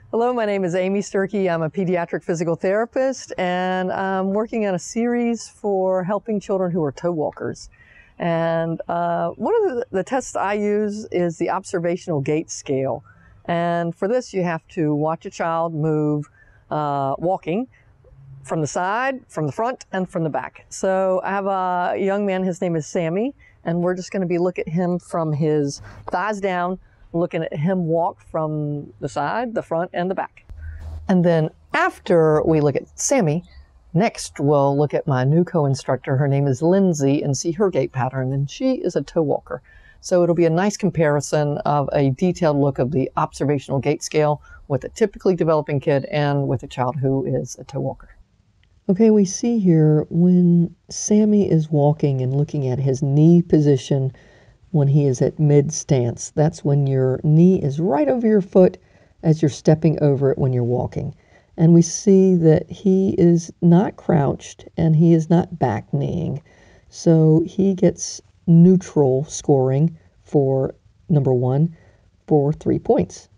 Hello, my name is Amy Sturkey. I'm a pediatric physical therapist, and I'm working on a series for helping children who are toe walkers. And one of the tests I use is the Observational Gait Scale. And for this, you have to watch a child move walking from the side, from the front, and from the back. So I have a young man, his name is Sammy, and we're just going to be looking at him from his thighs down, looking at him walk from the side, the front, and the back. And then after we look at Sammy, next we'll look at my new co-instructor. Her name is Lynsey, and see her gait pattern, and she is a toe walker. So it'll be a nice comparison of a detailed look of the observational gait scale with a typically developing kid and with a child who is a toe walker. Okay, we see here when Sammy is walking and looking at his knee position when he is at mid-stance. That's when your knee is right over your foot as you're stepping over it when you're walking. And we see that he is not crouched and he is not back kneeing. So he gets neutral scoring for number 1 for 3 points.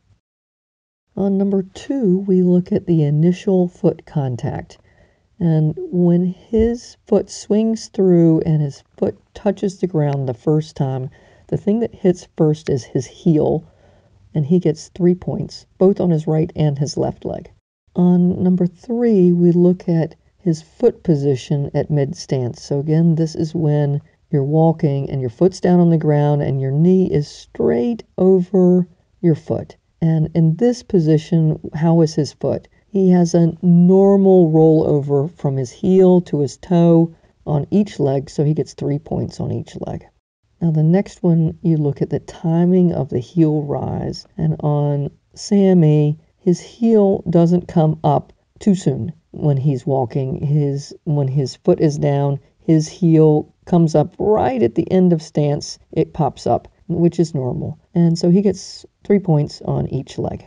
On number 2, we look at the initial foot contact. And when his foot swings through and his foot touches the ground the first time, the thing that hits first is his heel, and he gets 3 points, both on his right and his left leg. On number 3, we look at his foot position at mid-stance. So again, this is when you're walking and your foot's down on the ground and your knee is straight over your foot. And in this position, how is his foot? He has a normal rollover from his heel to his toe on each leg, so he gets 3 points on each leg. Now the next one, you look at the timing of the heel rise. And on Sammy, his heel doesn't come up too soon when he's walking. When his foot is down, his heel comes up right at the end of stance. It pops up, which is normal. And so he gets 3 points on each leg.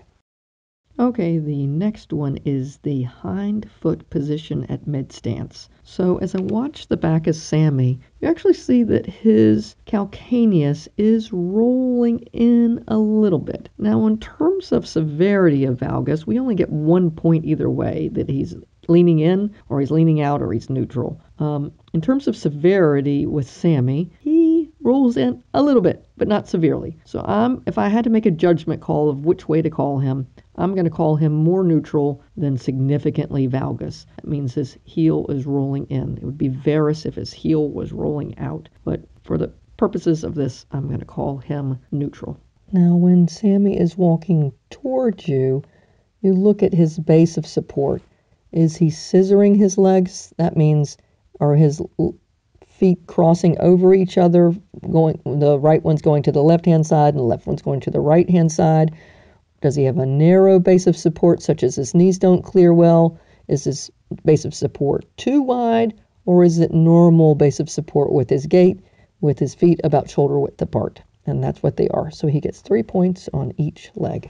Okay, the next one is the hind foot position at mid-stance. So as I watch the back of Sammy, you actually see that his calcaneus is rolling in a little bit. Now, in terms of severity of valgus, we only get 1 point either way, that he's leaning in, or he's leaning out, or he's neutral. In terms of severity with Sammy, he rolls in a little bit, but not severely. So if I had to make a judgment call of which way to call him, I'm going to call him more neutral than significantly valgus. That means his heel is rolling in. It would be varus if his heel was rolling out. But for the purposes of this, I'm going to call him neutral. Now, when Sammy is walking towards you, you look at his base of support. Is he scissoring his legs? That means, are his feet crossing over each other? The right one's going to the left-hand side and the left one's going to the right-hand side. Does he have a narrow base of support, such as his knees don't clear well? Is his base of support too wide, or is it normal base of support with his gait, with his feet about shoulder width apart? And that's what they are. So he gets 3 points on each leg.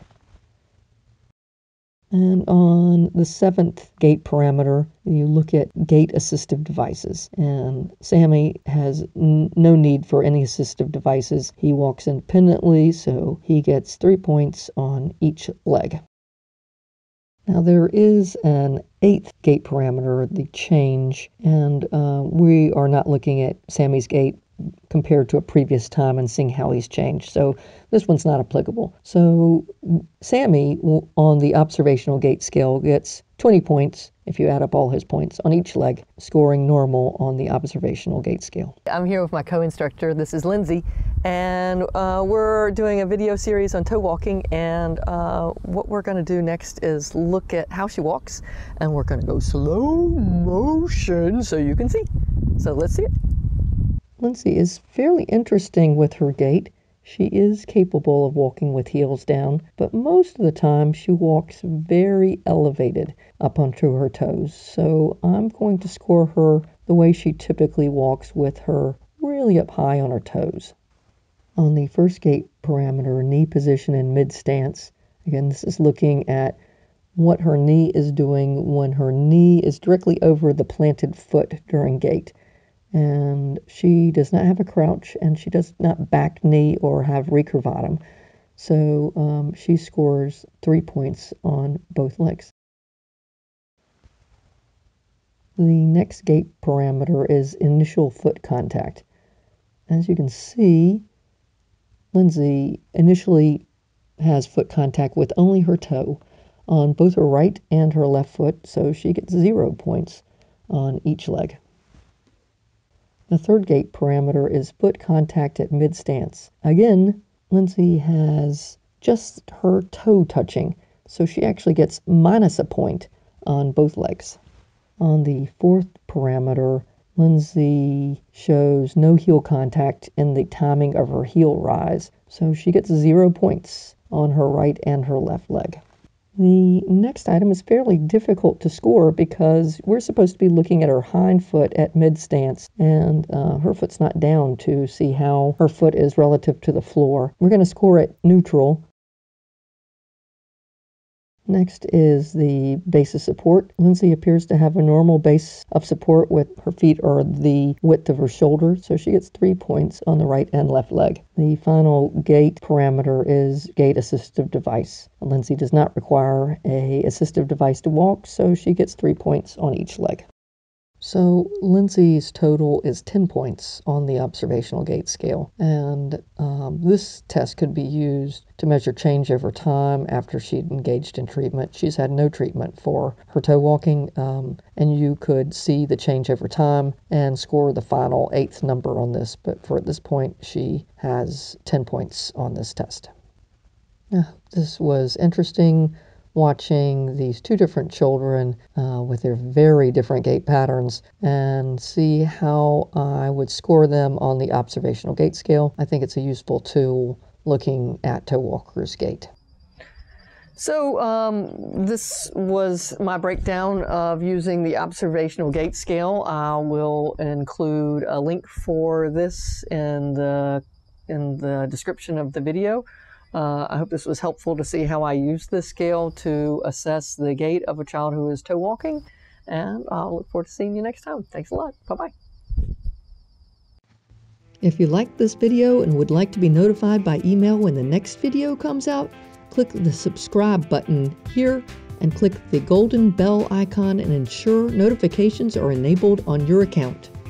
And on the 7th gait parameter, you look at gait assistive devices. And Sammy has no need for any assistive devices. He walks independently, so he gets 3 points on each leg. Now there is an 8th gait parameter, the change, and we are not looking at Sammy's gait compared to a previous time and seeing how he's changed. So this one's not applicable. So Sammy on the observational gait scale gets 20 points if you add up all his points on each leg, scoring normal on the observational gait scale. I'm here with my co-instructor. This is Lynsey, and we're doing a video series on toe walking, and what we're going to do next is look at how she walks, and we're going to go slow motion so you can see. So let's see it. Lynsey is fairly interesting with her gait. She is capable of walking with heels down, but most of the time she walks very elevated up onto her toes. So I'm going to score her the way she typically walks, with her really up high on her toes. On the first gait parameter, knee position in mid-stance, again, this is looking at what her knee is doing when her knee is directly over the planted foot during gait. And she does not have a crouch, and she does not back knee or have recurvatum. So she scores 3 points on both legs. The next gait parameter is initial foot contact. As you can see, Lynsey initially has foot contact with only her toe on both her right and her left foot, so she gets 0 points on each leg. The third gait parameter is foot contact at mid-stance. Again, Lynsey has just her toe touching, so she actually gets -1 point on both legs. On the fourth parameter, Lynsey shows no heel contact in the timing of her heel rise, so she gets 0 points on her right and her left leg. The next item is fairly difficult to score because we're supposed to be looking at her hind foot at mid-stance, and her foot's not down to see how her foot is relative to the floor. We're going to score it neutral. Next is the base of support. Lynsey appears to have a normal base of support with her feet or the width of her shoulder, so she gets 3 points on the right and left leg. The final gait parameter is gait assistive device. Lynsey does not require an assistive device to walk, so she gets 3 points on each leg. So Lynsey's total is 10 points on the observational gait scale, and this test could be used to measure change over time after she'd engaged in treatment. She's had no treatment for her toe walking, and you could see the change over time and score the final 8th number on this, but for at this point she has 10 points on this test. This was interesting, watching these two different children with their very different gait patterns and see how I would score them on the observational gait scale. I think it's a useful tool looking at toe walkers' gait. So this was my breakdown of using the observational gait scale. I will include a link for this in the description of the video. I hope this was helpful to see how I use this scale to assess the gait of a child who is toe walking, and I'll look forward to seeing you next time. Thanks a lot. Bye-bye. If you liked this video and would like to be notified by email when the next video comes out, click the subscribe button here and click the golden bell icon and ensure notifications are enabled on your account.